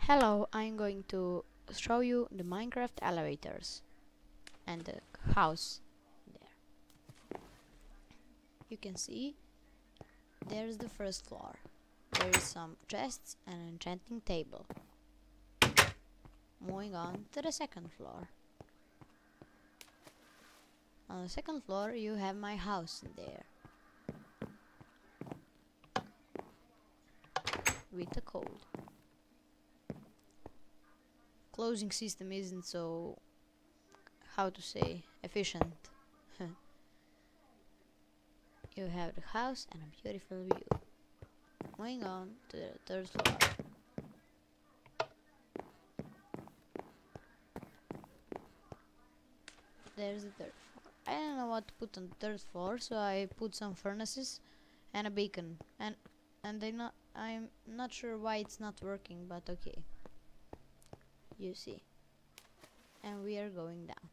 Hello, I'm going to show you the Minecraft elevators and the house there. You can see there's the first floor. There is some chests and an enchanting table. Moving on to the second floor. On the second floor you have my house in there. With a code. Closing system isn't so, how to say, efficient. You have the house and a beautiful view. Moving on to the third floor. There's the third floor. I don't know what to put on the third floor, so I put some furnaces and a beacon. And I'm not sure why it's not working, but okay. You see. And we are going down.